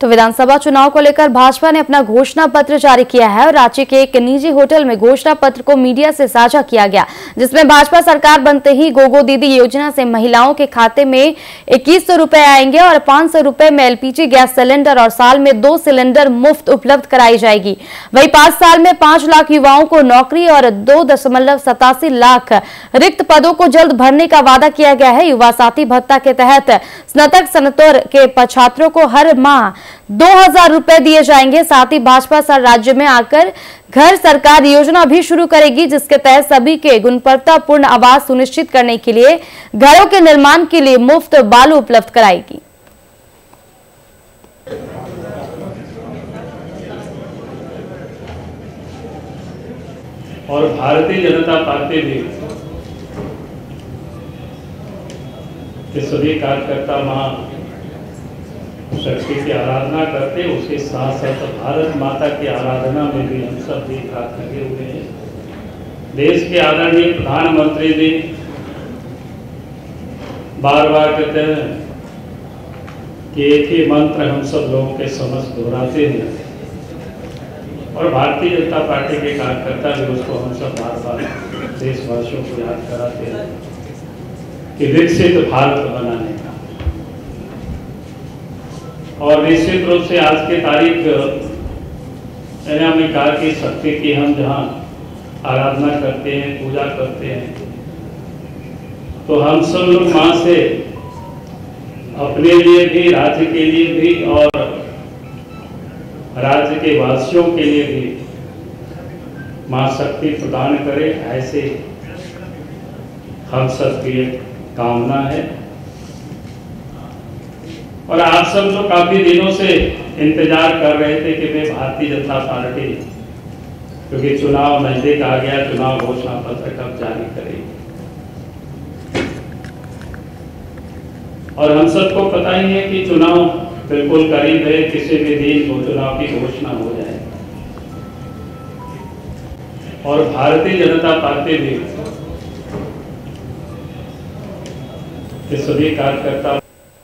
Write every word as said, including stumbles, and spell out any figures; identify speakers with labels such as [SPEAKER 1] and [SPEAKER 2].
[SPEAKER 1] तो विधानसभा चुनाव को लेकर भाजपा ने अपना घोषणा पत्र जारी किया है और रांची के एक निजी होटल में घोषणा पत्र को मीडिया से साझा किया गया, जिसमें भाजपा सरकार बनते ही गोगो दीदी योजना से महिलाओं के खाते में इक्कीस सौ रुपए आएंगे और पांच सौ रुपए में एलपीजी गैस सिलेंडर और साल में दो सिलेंडर मुफ्त उपलब्ध कराई जाएगी। वहीं पांच साल में पांच लाख युवाओं को नौकरी और दो दशमलव सतासी लाख रिक्त पदों को जल्द भरने का वादा किया गया है। युवा साथी भत्ता के तहत स्नातक स्नातकोत्तर के छात्रों को हर माह दो हजार रुपए दिए जाएंगे। साथ ही भाजपा सर राज्य में आकर घर सरकार योजना भी शुरू करेगी, जिसके तहत सभी के गुणवत्तापूर्ण आवास सुनिश्चित करने के लिए घरों के निर्माण के लिए मुफ्त बालू उपलब्ध कराएगी।
[SPEAKER 2] और भारतीय जनता पार्टी भी के सभी कार्यकर्ता मां शक्ति की आराधना करते, उसके साथ साथ भारत माता की आराधना में भी हम सब भी हाथ लगे हुए हैं। देश के आदरणीय प्रधानमंत्री जी बार बार कहते हैं कि एक ही मंत्र हम सब लोगों के समझ दोहराते हैं और भारतीय जनता पार्टी के कार्यकर्ता भी उसको हम सब बार बार देशवासियों को याद कराते हैं कि विकसित भारत बनाने का। और निश्चित रूप से आज की तारीख मैंने हमने कहा कि शक्ति की हम जहाँ आराधना करते हैं, पूजा करते हैं, तो हम सब लोग माँ से अपने लिए भी, राज्य के लिए भी और राज्य के वासियों के लिए भी माँ शक्ति प्रदान करे, ऐसे हम सबकी कामना है। और आप सब लोग काफी दिनों से इंतजार कर रहे थे कि मैं भारतीय जनता पार्टी, क्योंकि चुनाव नजदीक आ गया, चुनाव घोषणा पत्र कब जारी करेगी। और हम सबको पता ही है कि चुनाव बिल्कुल करीब है, किसी भी दिन वो चुनाव की घोषणा हो जाए। और भारतीय जनता पार्टी भी के सभी कार्यकर्ता